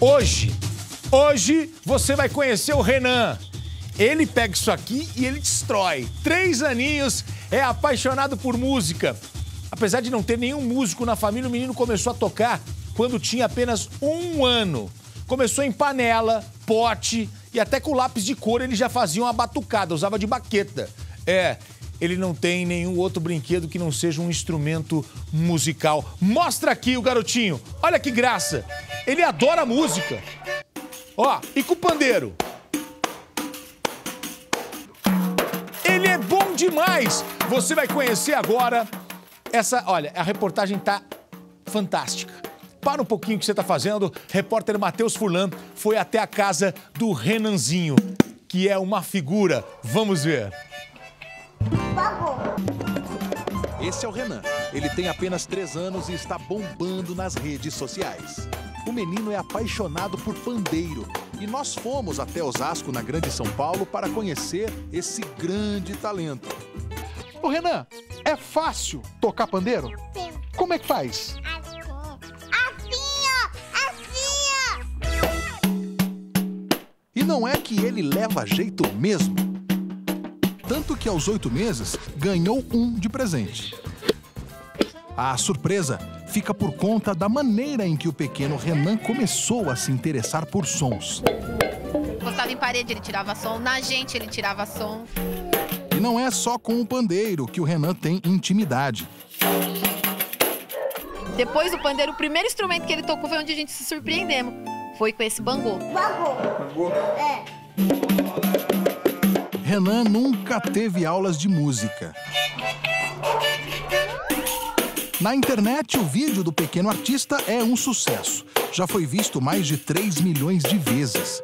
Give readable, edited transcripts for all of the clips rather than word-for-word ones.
Hoje você vai conhecer o Renan. Ele pega isso aqui e ele destrói. 3 aninhos, é apaixonado por música. Apesar de não ter nenhum músico na família, o menino começou a tocar quando tinha apenas 1 ano. Começou em panela, pote e até com lápis de cor ele já fazia uma batucada, usava de baqueta. Ele não tem nenhum outro brinquedo que não seja um instrumento musical. Mostra aqui o garotinho, olha que graça. Ele adora música. Ó, e com o pandeiro. Ele é bom demais. Você vai conhecer agora olha, a reportagem tá fantástica. Para um pouquinho o que você está fazendo. Repórter Matheus Furlan foi até a casa do Renanzinho, que é uma figura. Vamos ver. Esse é o Renan. Ele tem apenas 3 anos e está bombando nas redes sociais. O menino é apaixonado por pandeiro. E nós fomos até Osasco, na Grande São Paulo, para conhecer esse grande talento. Ô Renan, é fácil tocar pandeiro? Sim. Como é que faz? E não é que ele leva jeito mesmo. Tanto que aos 8 meses ganhou um de presente. A surpresa fica por conta da maneira em que o pequeno Renan começou a se interessar por sons. Encostava em parede, ele tirava som. Na gente, ele tirava som. E não é só com o pandeiro que o Renan tem intimidade. Depois do pandeiro, o primeiro instrumento que ele tocou foi onde a gente se surpreendemos. Foi com esse bangô. Bangô? É. Renan nunca teve aulas de música. Na internet, o vídeo do pequeno artista é um sucesso. Já foi visto mais de 3 milhões de vezes.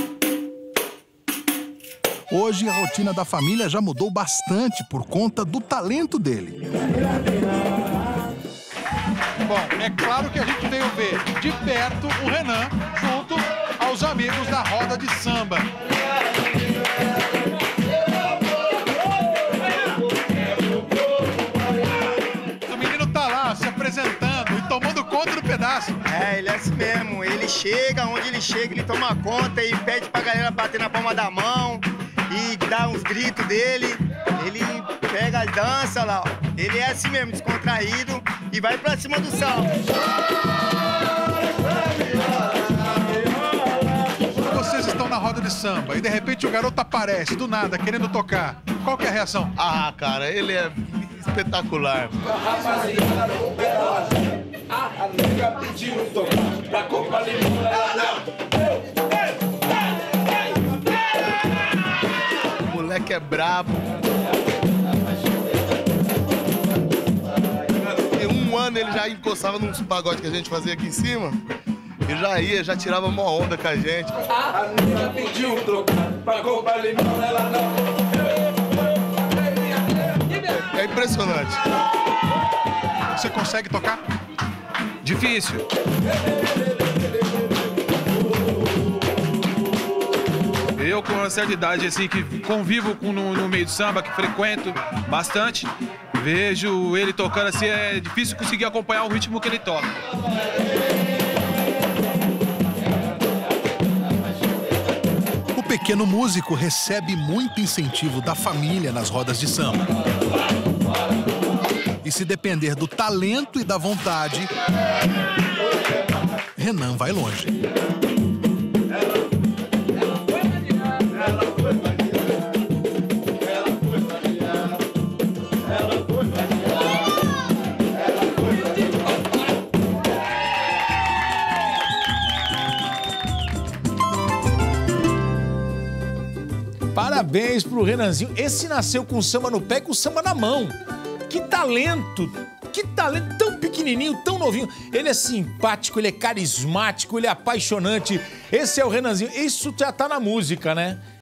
Hoje, a rotina da família já mudou bastante por conta do talento dele. Bom, é claro que a gente veio ver de perto o Renan junto aos amigos da roda de samba. O menino tá lá se apresentando e tomando conta do pedaço. É, ele é assim mesmo. Ele chega, onde ele chega, ele toma conta e pede pra galera bater na palma da mão e dá uns gritos dele. Ele pega a dança lá, ó. Ele é assim mesmo, descontraído e vai pra cima do salto. Vocês estão na roda de samba e de repente o garoto aparece do nada querendo tocar. Qual que é a reação? Ah, cara, ele é espetacular. O moleque é brabo. Em 1 ano ele já encostava nos pagodes que a gente fazia aqui em cima. E já ia, já tirava uma onda com a gente. A menina pediu um trocado, pagou pra limão, ela não. É impressionante. Você consegue tocar? Difícil. Eu, com uma certa idade, assim, que convivo no meio do samba, que frequento bastante, vejo ele tocando assim, é difícil conseguir acompanhar o ritmo que ele toca. O pequeno músico recebe muito incentivo da família nas rodas de samba. E se depender do talento e da vontade, Renan vai longe. Parabéns pro Renanzinho. Esse nasceu com samba no pé e com samba na mão. Que talento tão pequenininho, tão novinho. Ele é simpático, ele é carismático, ele é apaixonante. Esse é o Renanzinho. Isso já tá na música, né?